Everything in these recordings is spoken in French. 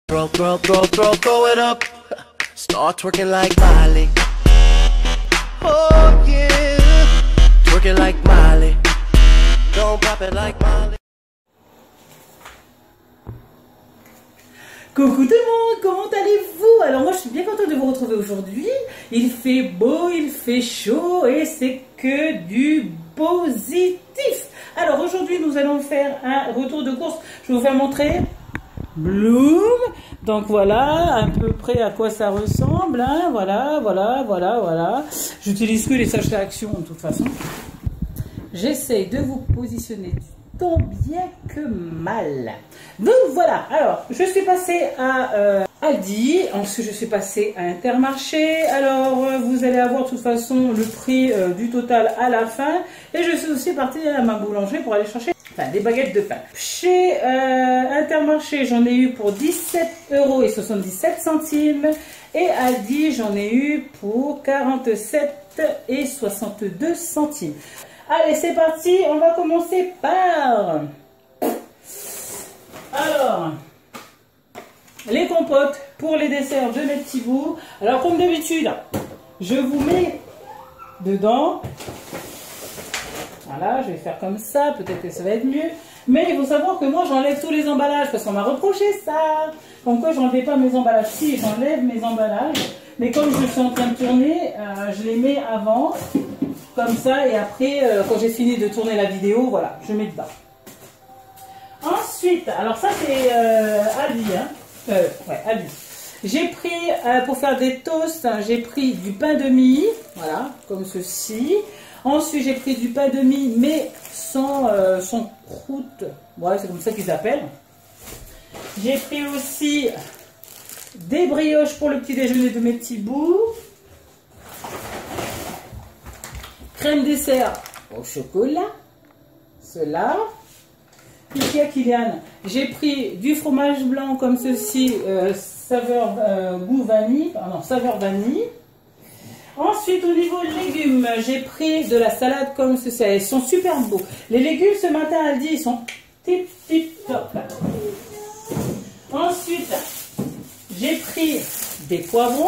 Throw it up. Start twerking like Miley. Oh yeah. Twerking like Miley. Don't pop it like Miley. Coucou tout le monde, comment allez-vous? Alors moi je suis bien contente de vous retrouver aujourd'hui. Il fait beau, il fait chaud et c'est que du positif. Alors aujourd'hui nous allons faire un retour de course. Je vais vous faire montrer Bloom. Donc voilà à peu près à quoi ça ressemble. Hein. Voilà. J'utilise que les sages d'action de toute façon. J'essaye de vous positionner tant bien que mal. Donc voilà, alors je suis passée à Aldi, ensuite je suis passée à Intermarché. Alors vous allez avoir de toute façon le prix du total à la fin. Et je suis aussi partie à ma boulangerie pour aller chercher des baguettes de pain. Chez Intermarché, j'en ai eu pour 17,77 € et Aldi, j'en ai eu pour 47,62 €. Allez, c'est parti, on va commencer par... Alors, les compotes pour les desserts de mes petits bouts. Alors, comme d'habitude, je vous mets dedans. Voilà, je vais faire comme ça, peut-être que ça va être mieux. Mais il faut savoir que moi, j'enlève tous les emballages parce qu'on m'a reproché ça. Comme quoi, j'enlève pas mes emballages. Si, j'enlève mes emballages. Mais comme je suis en train de tourner, je les mets avant. Comme ça, et après, quand j'ai fini de tourner la vidéo, voilà, je mets dedans. Ensuite, alors ça c'est Aldi, hein. Ouais, Aldi. J'ai pris, pour faire des toasts, j'ai pris du pain de mie, voilà, comme ceci. Ensuite, j'ai pris du pain de mie, mais sans croûte, voilà, c'est comme ça qu'ils appellent. J'ai pris aussi des brioches pour le petit déjeuner de mes petits bouts. Crème dessert au chocolat, cela. Ici à Kylian, j'ai pris du fromage blanc comme ceci, saveur goût vanille, pardon, saveur vanille. Ensuite, au niveau légumes, j'ai pris de la salade comme ceci. Ils sont super beaux. Les légumes ce matin, Aldi, ils sont tip top. Ensuite, j'ai pris des poivrons.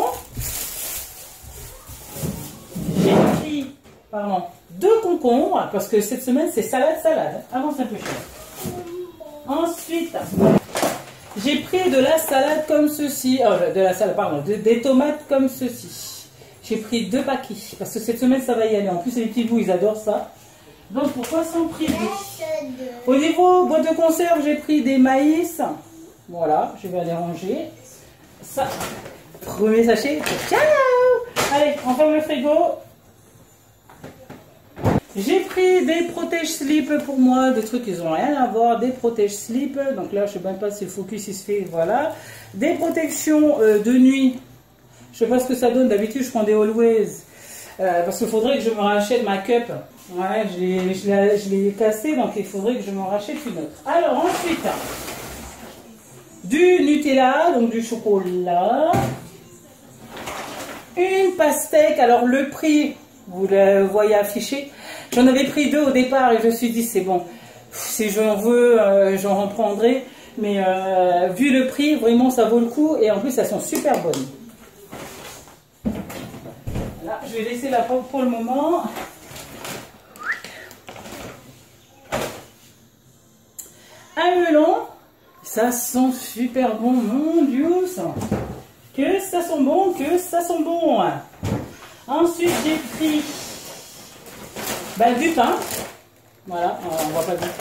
J'ai pris, pardon, 2 concombres, parce que cette semaine, c'est salade. Avant, c'est un peu cher. Ensuite, j'ai pris de la salade comme ceci. De la salade, pardon, des tomates comme ceci. J'ai pris 2 paquets, parce que cette semaine, ça va y aller. En plus, les petits bouts, ils adorent ça. Donc, pourquoi s'en priver? Au niveau boîte de conserve, j'ai pris des maïs. Voilà, je vais aller ranger. Ça, premier sachet. Ciao! Allez, on ferme le frigo. J'ai pris des protège-slip pour moi, des trucs qui n'ont rien à voir, des protège-slip. Donc là, je ne sais même pas si le focus il se fait, voilà. Des protections de nuit. Je ne sais pas ce que ça donne. D'habitude, je prends des Always. Parce qu'il faudrait que je me rachète ma cup. Ouais, je l'ai cassée, donc il faudrait que je me rachète une autre. Alors ensuite, du Nutella, donc du chocolat. Une pastèque. Alors le prix, vous le voyez affiché. J'en avais pris 2 au départ et je me suis dit c'est bon, si j'en veux, j'en reprendrai. Mais vu le prix, vraiment ça vaut le coup et en plus elles sont super bonnes. Voilà, je vais laisser la pour le moment. Un melon, ça sent super bon, mon Dieu, ça. Que ça sent bon, Ensuite j'ai pris du pain. Voilà, on voit pas bien.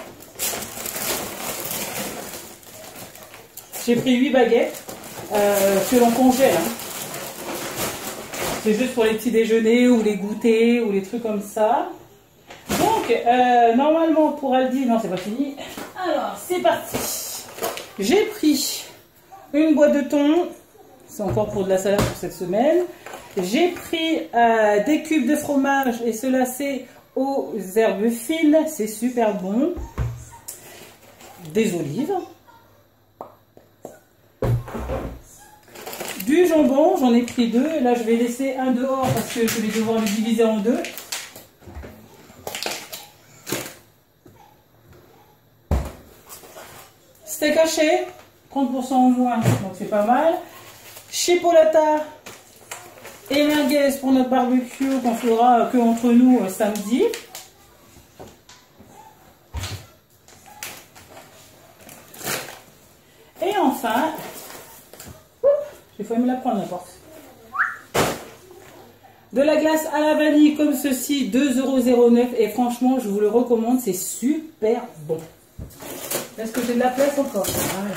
J'ai pris 8 baguettes que l'on congèle. Hein. C'est juste pour les petits déjeuners ou les goûters ou les trucs comme ça. Donc, normalement pour Aldi, non c'est pas fini. Alors, c'est parti. J'ai pris une boîte de thon. C'est encore pour de la salade pour cette semaine. J'ai pris des cubes de fromage et cela c'est aux herbes fines, c'est super bon. Des olives. Du jambon, j'en ai pris 2. Là je vais laisser un dehors parce que je vais devoir le diviser en 2. Steak haché, 30% en moins, donc c'est pas mal. Chipolata et merguez pour notre barbecue qu'on fera que entre nous samedi. Et enfin, j'ai failli me la prendre n'importe. De la glace à la vanille comme ceci, 2,09 € et franchement je vous le recommande, c'est super bon. Est-ce que j'ai de la place encore? Voilà.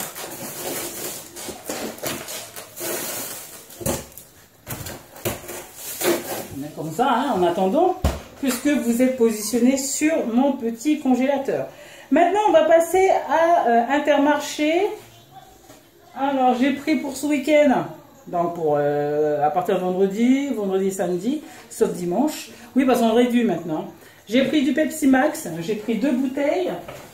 On est comme ça, hein, en attendant, puisque vous êtes positionné sur mon petit congélateur. Maintenant, on va passer à Intermarché. Alors, j'ai pris pour ce week-end, donc pour à partir de vendredi, samedi, sauf dimanche. Oui, parce qu'on réduit maintenant. J'ai pris du Pepsi Max, j'ai pris 2 bouteilles.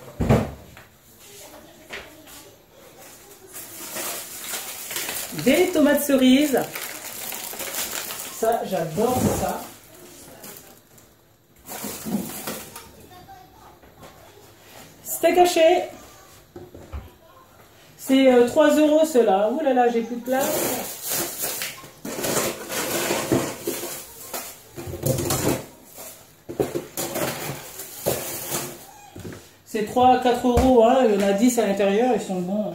Des tomates cerises. Ça, j'adore ça. Steak haché. C'est 3 € cela. Ouh là là, j'ai plus de place. C'est 3 à 4 €. Hein. Il y en a 10 à l'intérieur, ils sont bons.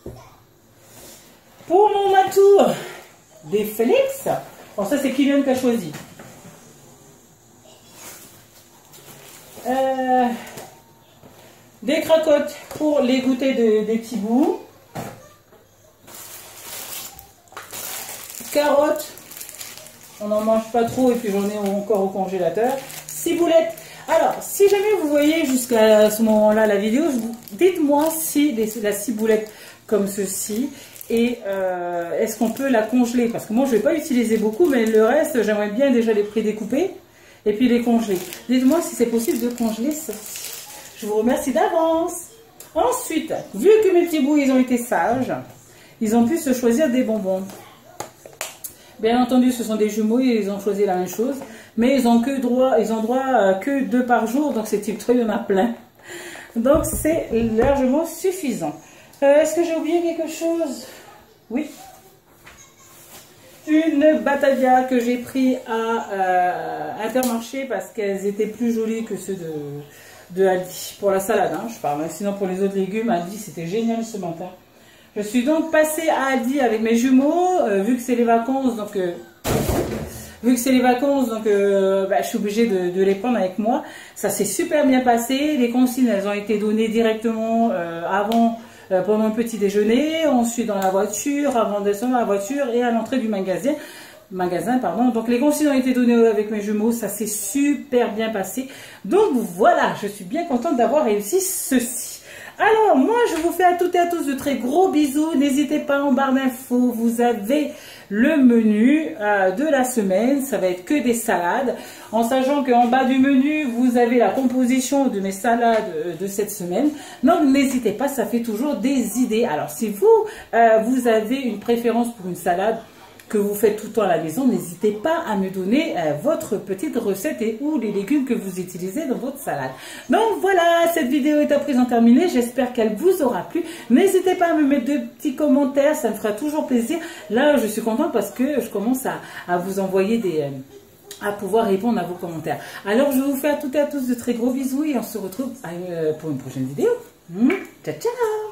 Pour mon matou, des Félix. Alors ça, c'est Kylian qui a choisi. Des cracottes pour les goûter des petits bouts. Carottes. On n'en mange pas trop et puis j'en ai encore au congélateur. Ciboulettes. Alors, si jamais vous voyez jusqu'à ce moment-là la vidéo, dites-moi si la ciboulette comme ceci, et est-ce qu'on peut la congeler? Parce que moi, je ne vais pas utiliser beaucoup, mais le reste, j'aimerais bien déjà les prédécouper et puis les congeler. Dites-moi si c'est possible de congeler ceci. Je vous remercie d'avance. Ensuite, vu que mes petits bouts, ils ont été sages, ils ont pu se choisir des bonbons. Bien entendu, ce sont des jumeaux et ils ont choisi la même chose. Mais ils ont droit que 2 par jour, donc c'est type 3, il y en a plein. Donc c'est largement suffisant. Est-ce que j'ai oublié quelque chose? Oui. Une Batavia que j'ai pris à Intermarché parce qu'elles étaient plus jolies que ceux de Aldi. Pour la salade, hein, je parle. Sinon pour les autres légumes, Aldi c'était génial ce matin. Je suis donc passée à Aldi avec mes jumeaux, vu que c'est les vacances, donc je suis obligée de les prendre avec moi. Ça s'est super bien passé. Les consignes, elles ont été données directement avant, pendant le petit déjeuner, ensuite dans la voiture, avant de descendre dans la voiture et à l'entrée du magasin. Donc les consignes ont été données avec mes jumeaux, ça s'est super bien passé. Donc voilà, je suis bien contente d'avoir réussi ceci. Alors, moi, je vous fais à toutes et à tous de très gros bisous. N'hésitez pas, en barre d'infos, vous avez le menu de la semaine. Ça va être que des salades. En sachant qu'en bas du menu, vous avez la composition de mes salades de cette semaine. Donc, n'hésitez pas, ça fait toujours des idées. Alors, si vous avez une préférence pour une salade que vous faites tout le temps à la maison, n'hésitez pas à me donner votre petite recette ou les légumes que vous utilisez dans votre salade. Donc voilà, cette vidéo est à présent terminée. J'espère qu'elle vous aura plu. N'hésitez pas à me mettre de petits commentaires, ça me fera toujours plaisir. Là, je suis contente parce que je commence à vous envoyer à pouvoir répondre à vos commentaires. Alors, je vous fais à toutes et à tous de très gros bisous et on se retrouve pour une prochaine vidéo. Ciao, ciao!